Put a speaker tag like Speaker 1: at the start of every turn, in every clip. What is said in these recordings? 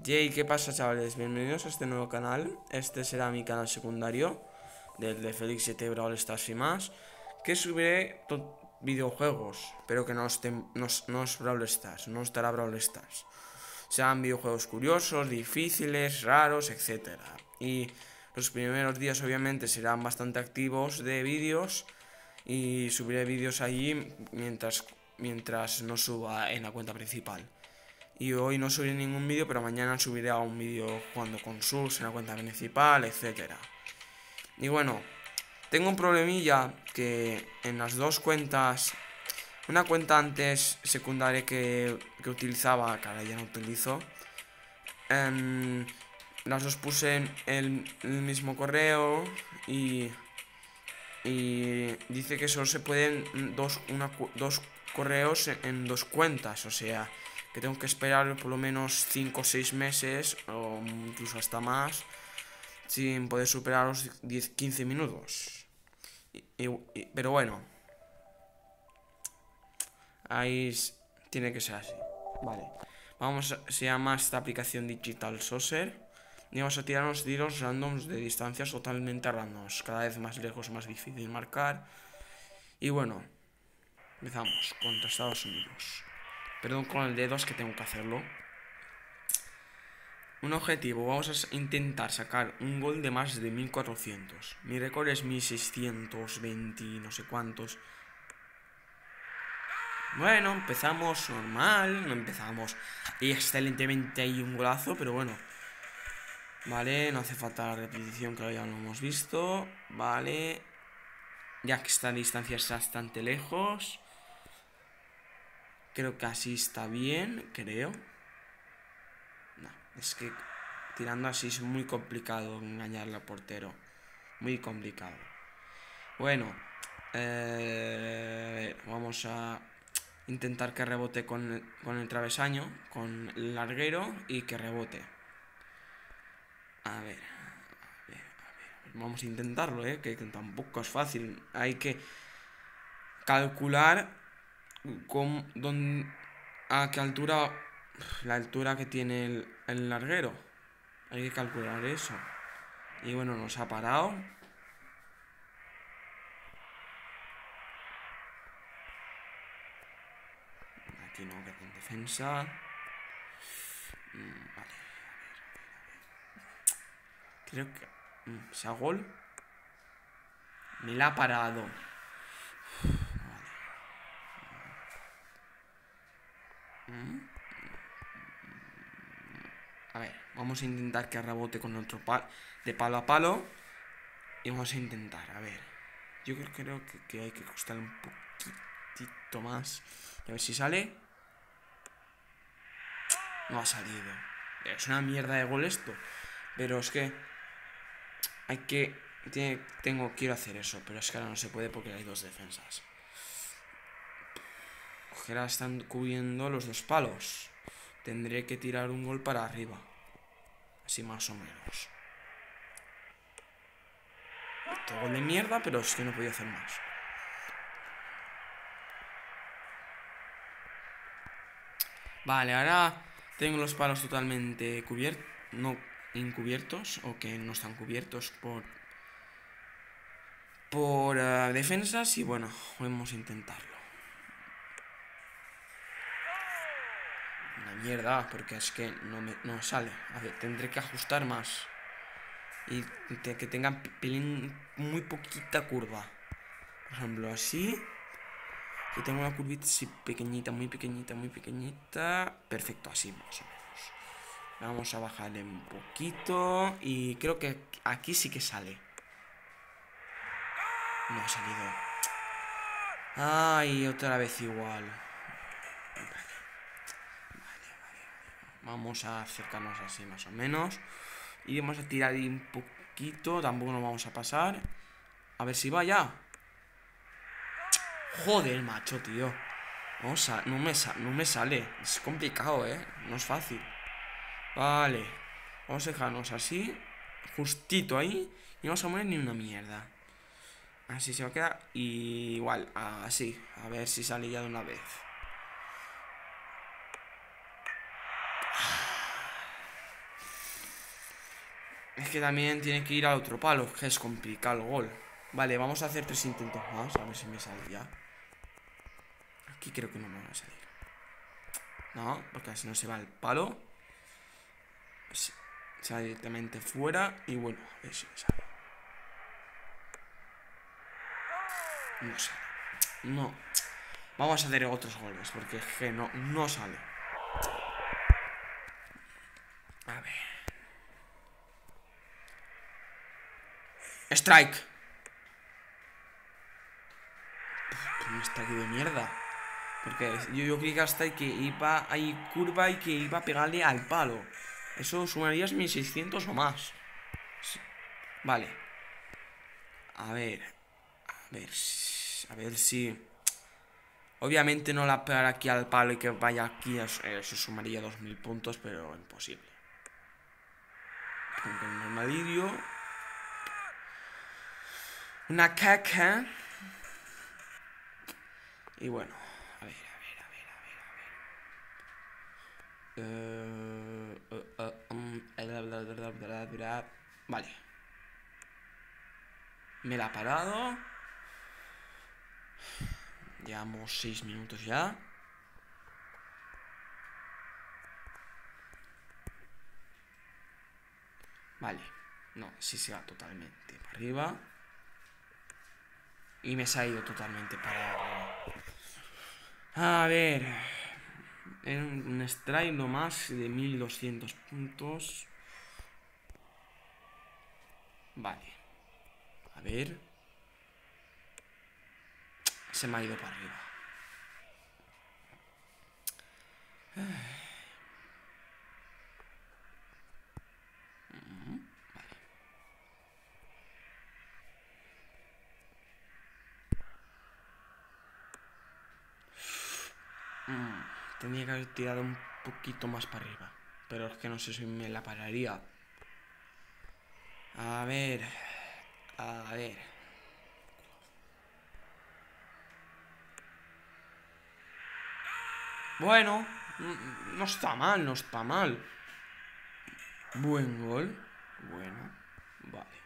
Speaker 1: Yay, ¿qué pasa, chavales? Bienvenidos a este nuevo canal. Este será mi canal secundario, del de Félix 7 Brawl Stars y más, que subiré videojuegos, pero que no es Brawl Stars, no estará Brawl Stars. Serán videojuegos curiosos, difíciles, raros, etcétera. Y los primeros días obviamente serán bastante activos de vídeos y subiré vídeos allí mientras no suba en la cuenta principal. Y hoy no subiré ningún vídeo, pero mañana subiré un vídeo jugando con sus en la cuenta principal, etcétera. Y bueno, tengo un problemilla que en las dos cuentas, una cuenta antes secundaria que utilizaba, que ahora ya no utilizo, las dos puse en el mismo correo y dice que solo se pueden dos correos en dos cuentas, o sea que tengo que esperar por lo menos 5 o 6 meses o incluso hasta más sin poder superar los 10-15 minutos. Pero bueno, ahí tiene que ser así. Vale, se llama esta aplicación Digital Saucer y vamos a tirarnos tiros randoms de distancias totalmente randoms, cada vez más lejos, más difícil marcar. Y bueno, empezamos contra Estados Unidos. Perdón con el dedo, es que tengo que hacerlo. Un objetivo, vamos a intentar sacar un gol de más de 1400. Mi récord es 1620, no sé cuántos. Bueno, empezamos normal, no empezamos excelentemente ahí un golazo, pero bueno. Vale, no hace falta la repetición, que ya lo hemos visto. Vale, ya que esta distancia es bastante lejos. Creo que así está bien, creo. No, es que tirando así es muy complicado engañarle al portero. Muy complicado. Bueno, vamos a intentar que rebote con el travesaño, con el larguero y que rebote. A ver. Vamos a intentarlo, que tampoco es fácil. Hay que calcular a qué altura, la altura que tiene el larguero. Hay que calcular eso. Y bueno, nos ha parado. Aquí no, que en defensa. Vale. Creo que sea gol. Me la ha parado. Vale. A ver, vamos a intentar que rebote con otro de palo a palo. Y vamos a intentar, a ver. Yo creo que hay que costar un poquitito más. A ver si sale. No ha salido. Es una mierda de gol esto. Pero es que quiero hacer eso, pero es que ahora no se puede porque hay dos defensas. Ahora están cubriendo los dos palos. Tendré que tirar un gol para arriba. Así más o menos. Otro gol de mierda, pero es que no podía hacer más. Vale, ahora tengo los palos totalmente cubiertos. No encubiertos, o que no están cubiertos por defensas. Y bueno, vamos a intentarlo. Una mierda, porque es que no sale. A ver, tendré que ajustar más. Y que tenga muy poquita curva. Por ejemplo, así. Que tengo una curvita así pequeñita, muy pequeñita, muy pequeñita. Perfecto, así más o menos. Vamos a bajarle un poquito. Y creo que aquí sí que sale. No ha salido. Ay, otra vez igual. Vamos a acercarnos así más o menos. Y vamos a tirar ahí un poquito. Tampoco nos vamos a pasar. A ver si va ya. Joder, macho, tío. No me sale. Es complicado, no es fácil. Vale. Vamos a dejarnos así. Justito ahí. Y no vamos a mover ni una mierda. Así se va a quedar. Y igual, así. A ver si sale ya de una vez. Es que también tiene que ir al otro palo, que es complicado el gol. Vale, vamos a hacer 3 intentos más, a ver si me sale ya. Aquí creo que no me va a salir. No, porque así no se va el palo. Se va directamente fuera. Y bueno, a ver si me sale. No sale. No. Vamos a hacer otros goles, porque es que no sale. A ver. Strike. Un strike de mierda. Porque yo creí que hasta que iba ahí curva y que iba a pegarle al palo. Eso sumarías 1600 o más. Sí. Vale. A ver. A ver si... Obviamente no la pegar aquí al palo y que vaya aquí. Eso sumaría 2000 puntos, pero imposible. Pongo un normalillo. Una caca. Y bueno. A ver. Vale. Me la ha parado. Llevamos 6 minutos ya. Vale. No, sí se va totalmente para arriba. Y me se ha ido totalmente para arriba. A ver. Un strike no más de 1200 puntos. Vale. A ver. Se me ha ido para arriba. Tenía que haber tirado un poquito más para arriba. Pero es que no sé si me la pararía. A ver. Bueno, no está mal, Buen gol. Bueno, vale.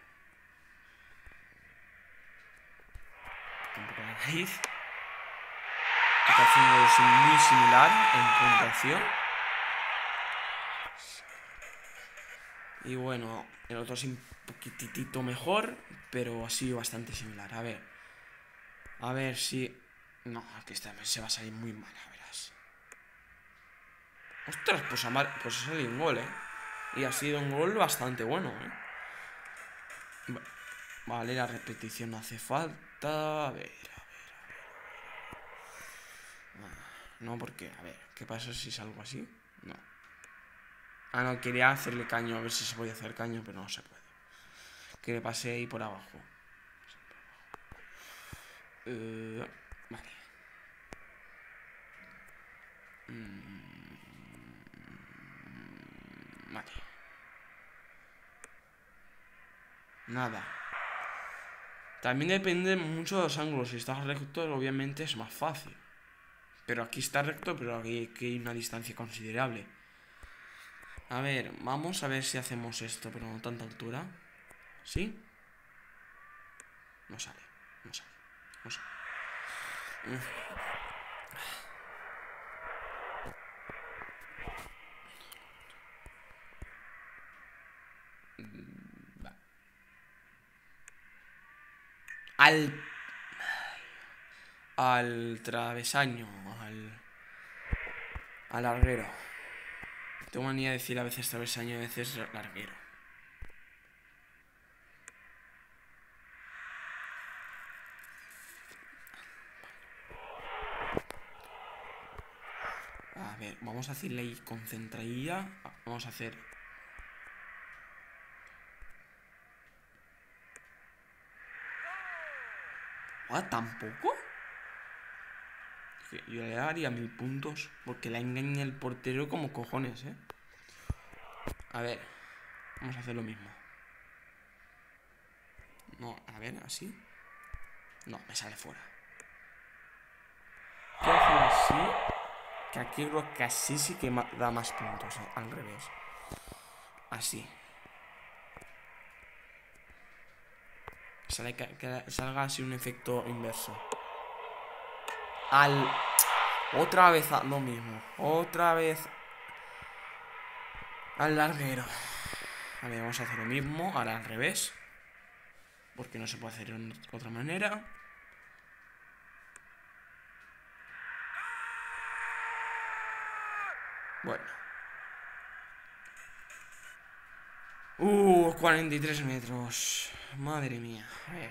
Speaker 1: Un poco la nariz. Está haciendo muy similar en puntuación. Y bueno, el otro es un poquitito mejor, pero ha sido bastante similar. A ver si... No, aquí esta vez se va a salir muy mal, a verás. Ostras, pues ha salido un gol, Y ha sido un gol bastante bueno, Vale, la repetición no hace falta. A ver. No, porque, a ver, ¿qué pasa si salgo así? No. Ah, no, quería hacerle caño, a ver si se podía hacer caño, pero no se puede. Que le pase ahí por abajo. Vale. Vale. Nada. También depende mucho de los ángulos. Si estás recto, obviamente es más fácil. Pero aquí está recto, pero aquí hay una distancia considerable. A ver, vamos a ver si hacemos esto, pero no tanta altura. ¿Sí? No sale. Al travesaño, al larguero. Tengo manía de decir a veces travesaño y a veces larguero. A ver, vamos a hacerle ahí concentradilla. Vamos a hacer... ¿Tampoco? Yo le daría 1000 puntos. Porque la engaña el portero como cojones, A ver. Vamos a hacer lo mismo. No, a ver, así. No, me sale fuera. Quiero hacer así. Que aquí creo que así sí que da más puntos. Al revés. Así. Que salga así un efecto inverso. Otra vez lo mismo. Otra vez al larguero. Vale, vamos a hacer lo mismo. Ahora al revés. Porque no se puede hacer de otra manera. Bueno. 43 metros. Madre mía. A ver.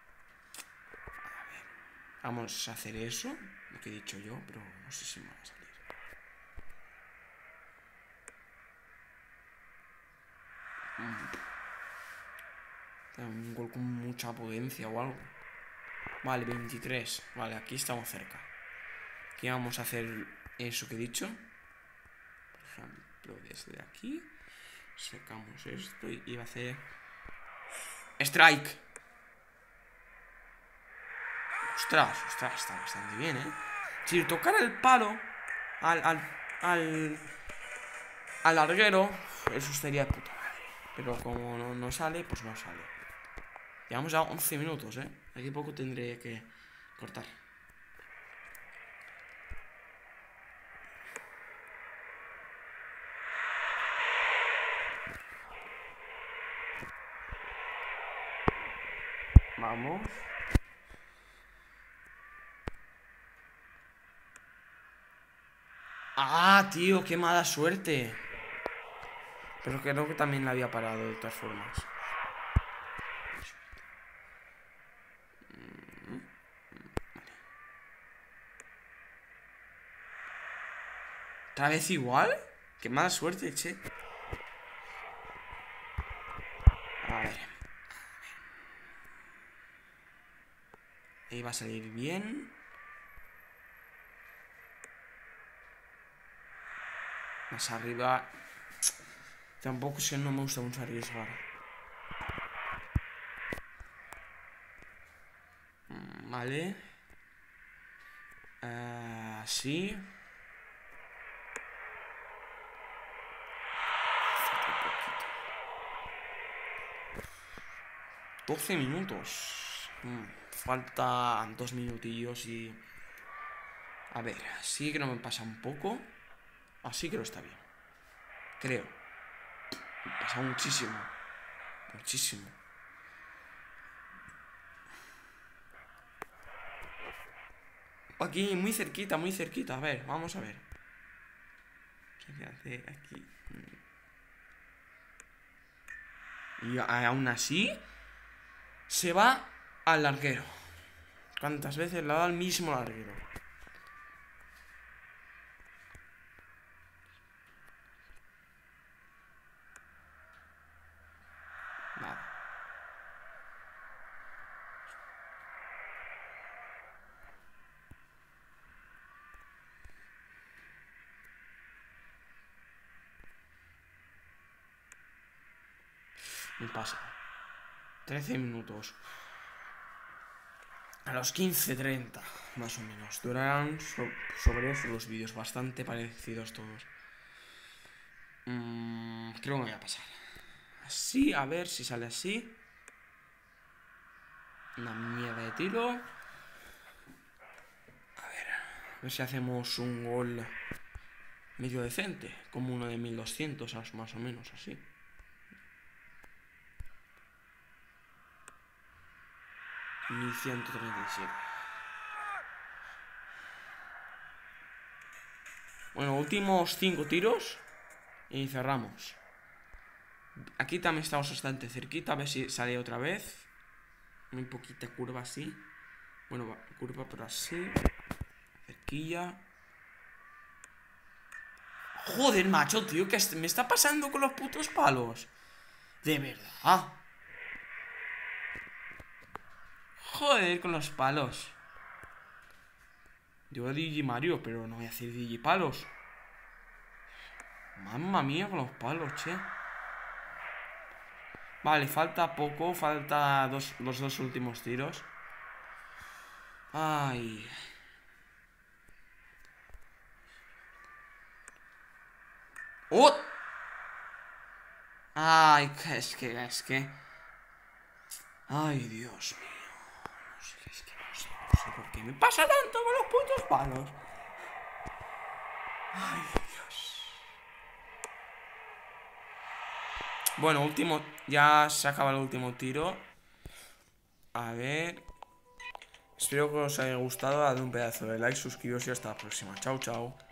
Speaker 1: Vamos a hacer eso. Lo que he dicho yo, pero no sé si me va a salir. Un gol con mucha potencia o algo. Vale, 23. Vale, aquí estamos cerca. Aquí vamos a hacer eso que he dicho. Por ejemplo, desde aquí sacamos esto y va a hacer strike. Ostras, está bastante bien, Si tocara el palo al larguero, eso estaría de puta madre. Pero como no sale, pues no sale. Llevamos ya 11 minutos, Aquí poco tendré que cortar. Vamos. Ah, tío, qué mala suerte. Pero creo que también la había parado de todas formas. ¿Otra vez igual? Qué mala suerte, che. A ver. Ahí va a salir bien. Más arriba. Tampoco es que no me gusta mucho arriesgar. Vale. Así. 12 minutos. Falta 2 minutillos y... A ver, así que no me pasa un poco. Así que no está bien. Creo. Me pasa muchísimo. Muchísimo. Aquí, muy cerquita, muy cerquita. A ver, vamos a ver. ¿Qué hace aquí? Y aún así se va al larguero. ¿Cuántas veces le ha dado al mismo larguero? Nada. Me pasa. 13 minutos. A los 15:30, más o menos. Durarán sobre eso los vídeos, bastante parecidos todos. Creo que me voy a pasar. Así, a ver si sale así. Una mierda de tiro. A ver si hacemos un gol medio decente. Como uno de 1200, más o menos, así. Y 1137. Bueno, últimos 5 tiros y cerramos. Aquí también estamos bastante cerquita. A ver si sale otra vez. Muy poquita curva así. Bueno, curva pero así. Cerquilla. Joder, macho, tío, ¿qué me está pasando con los putos palos? De verdad. Joder, con los palos. Digo Digi Mario, pero no voy a decir Digi Palos. Mamma mía con los palos, che. Vale, falta poco. Falta los 2 últimos tiros. Ay. ¡Oh! Ay, es que... Ay, Dios mío. No sé, es que no sé por qué me pasa tanto con los putos palos. Ay, Dios. Bueno, último. Ya se acaba el último tiro. A ver. Espero que os haya gustado. Dadle un pedazo de like, suscribiros y hasta la próxima. Chao, chao.